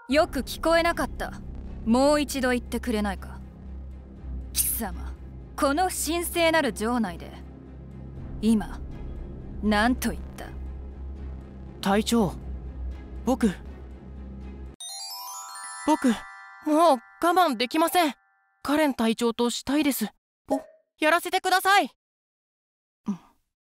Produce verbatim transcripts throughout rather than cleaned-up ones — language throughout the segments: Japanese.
よく聞こえなかった。もう一度言ってくれないか。貴様、この神聖なる城内で今何と言った？ 隊長、僕僕もう我慢できません。カレン隊長としたいです。お、やらせてください。うん、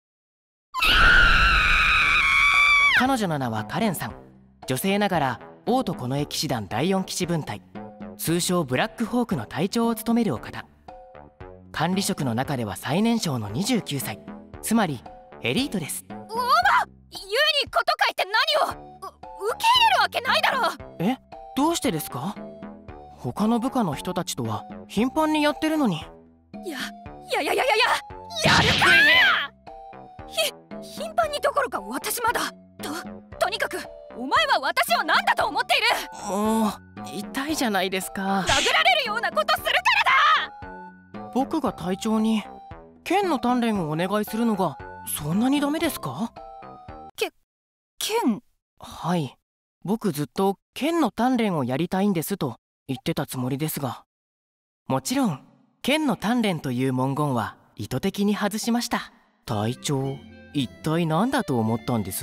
彼女の名はカレンさん。女性ながら王都近衛騎士団だいよん騎士分隊、通称ブラックホークの隊長を務めるお方。管理職の中では最年少のにじゅうきゅうさい、つまりエリートです。 おば、言うにこと書いて何をう受け入れるわけないだろ。 え、どうしてですか？他の部下の人たちとは頻繁にやってるのに。 いやいやいやいやいややるかー。ひ頻繁にどころか私まだととにかくお前は私を何だと思っている。 もう痛いじゃないですか。 殴られるようなことするからだ。 僕が隊長に剣の鍛錬をお願いするのがそんなにダメですか？ け剣？ はい、僕ずっと剣の鍛錬をやりたいんですと言ってたつもりですが、もちろん剣の鍛錬という文言は意図的に外しました。隊長、一体何だと思ったんです？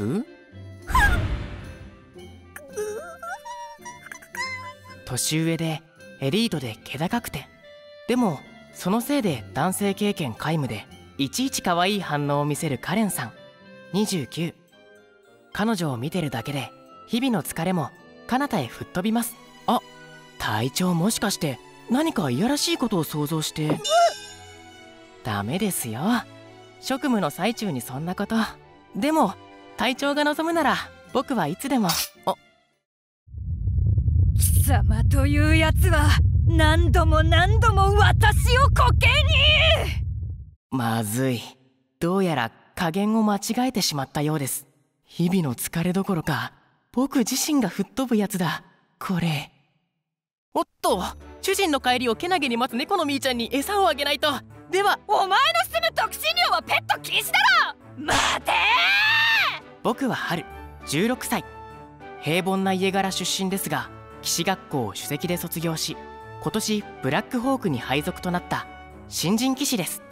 年上でエリートで気高くて、でもそのせいで男性経験皆無でいちいち可愛い反応を見せるカレンさんにじゅうきゅう。彼女を見てるだけで日々の疲れも彼方へ吹っ飛びます。あ、隊長、もしかして何かいやらしいことを想像して。ダメですよ、職務の最中にそんなこと。でも隊長が望むなら僕はいつでも。あ、 貴様というやつは何度も何度も私をコケに。 まずい、どうやら加減を間違えてしまったようです。日々の疲れどころか僕自身が吹っ飛ぶやつだこれ。おっと、主人の帰りをけなげに待つ猫のみーちゃんに餌をあげないと。では、 お前の住む特進寮はペット禁止だろ。待てー。 僕は春、じゅうろくさい。平凡な家柄出身ですが騎士学校を首席で卒業し、今年ブラックホークに配属となった新人騎士です。